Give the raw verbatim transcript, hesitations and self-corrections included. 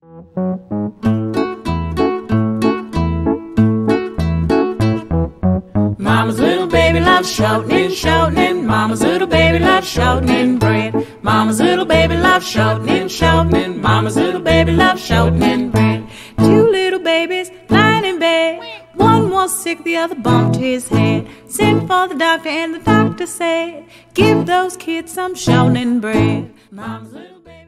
Mama's little baby loves shouting and shouting, and Mama's little baby loves shouting and bread. Mama's little baby loves shouting and shouting, and Mama's little baby loves shouting and bread. Two little babies lying in bed. One was sick, the other bumped his head. Sent for the doctor, and the doctor said, give those kids some shouting and bread. Mama's little baby